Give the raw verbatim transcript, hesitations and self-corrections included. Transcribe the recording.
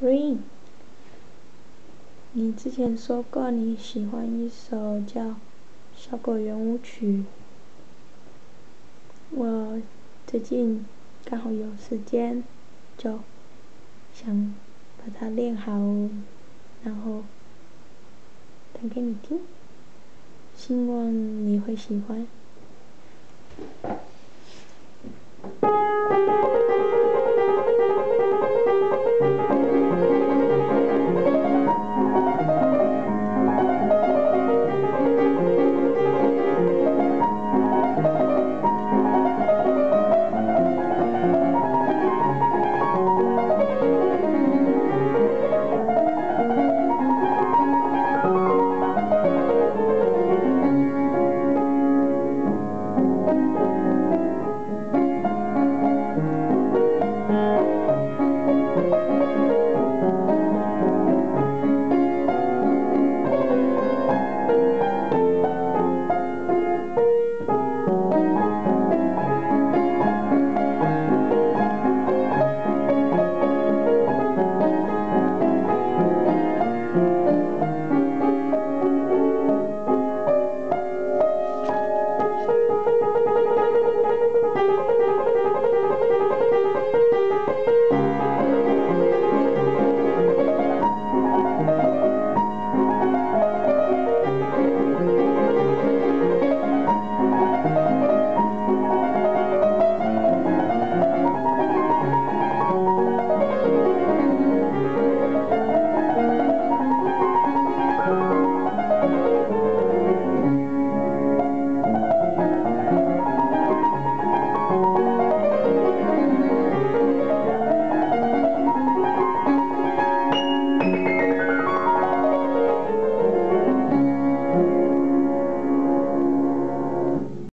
Green，你之前说过你喜欢一首叫《小果圆舞曲》，我最近刚好有时间，就想把它练好，然后弹给你听，希望你会喜欢。